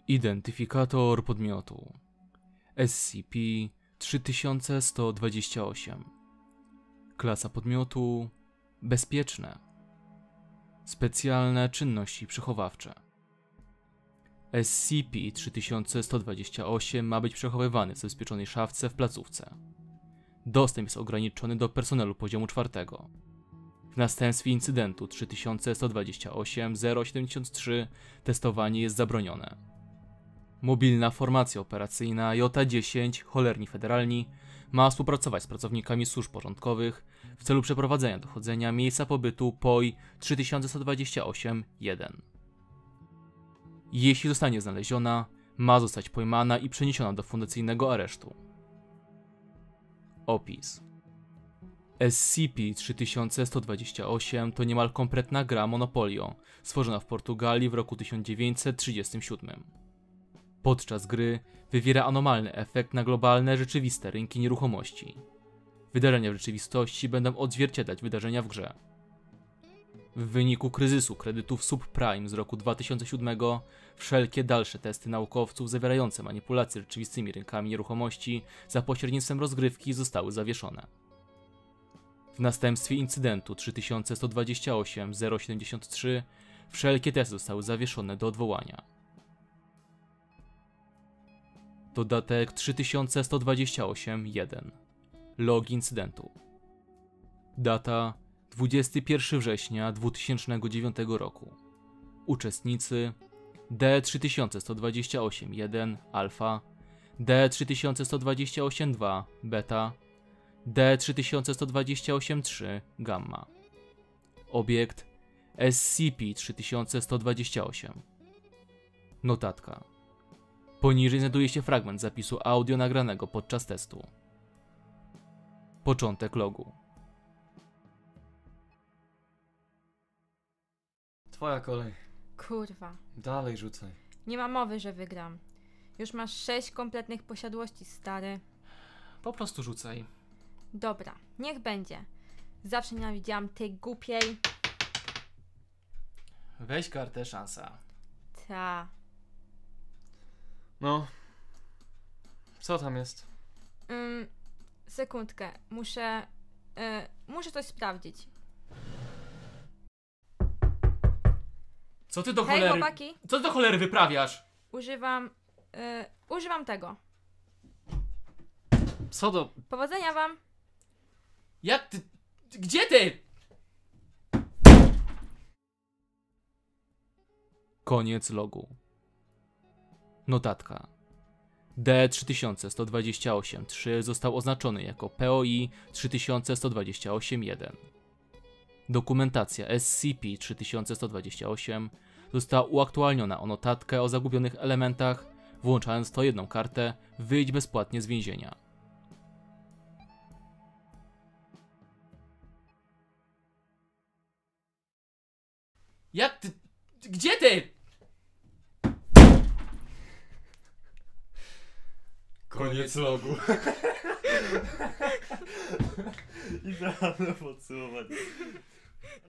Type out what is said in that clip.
Identyfikator podmiotu SCP-3128. Klasa podmiotu bezpieczne. Specjalne czynności przechowawcze. SCP-3128 ma być przechowywany w zabezpieczonej szafce w placówce. Dostęp jest ograniczony do personelu poziomu 4. W następstwie incydentu 3128-073 testowanie jest zabronione. Mobilna formacja operacyjna JA-10 Cholerni Federalni ma współpracować z pracownikami służb porządkowych w celu przeprowadzenia dochodzenia miejsca pobytu POI 3128-1. Jeśli zostanie znaleziona, ma zostać pojmana i przeniesiona do fundacyjnego aresztu. Opis. SCP-3128 to niemal kompletna gra Monopolio, stworzona w Portugalii w roku 1937. Podczas gry wywiera anomalny efekt na globalne, rzeczywiste rynki nieruchomości. Wydarzenia w rzeczywistości będą odzwierciedlać wydarzenia w grze. W wyniku kryzysu kredytów subprime z roku 2007 wszelkie dalsze testy naukowców zawierające manipulacje rzeczywistymi rynkami nieruchomości za pośrednictwem rozgrywki zostały zawieszone. W następstwie incydentu 3128-073 wszelkie testy zostały zawieszone do odwołania. Dodatek 3128-1. Log incydentu. Data 21 września 2009 roku. Uczestnicy D3128-1 Alpha, D3128-2 Beta, D3128-3 Gamma. Obiekt SCP-3128. Notatka. Poniżej znajduje się fragment zapisu audio nagranego podczas testu. Początek logu. Twoja kolej. Kurwa. Dalej rzucaj. Nie ma mowy, że wygram. Już masz 6 kompletnych posiadłości, stary. Po prostu rzucaj. Dobra, niech będzie. Zawsze nienawidziłam tej głupiej... Weź kartę, szansa. Ta. No. Co tam jest? Sekundkę. Muszę coś sprawdzić. Co ty do Hej, cholery... chłopaki. Co ty do cholery wyprawiasz? Używam tego. Co do... Powodzenia wam. Jak ty... Gdzie ty? Koniec logu. Notatka. D3128-3 został oznaczony jako POI 3128-1. Dokumentacja SCP-3128 została uaktualniona o notatkę o zagubionych elementach, włączając to jedną kartę Wyjdź bezpłatnie z więzienia. Jak ty... Gdzie ty? Koniec logu. Idealne podsumowanie.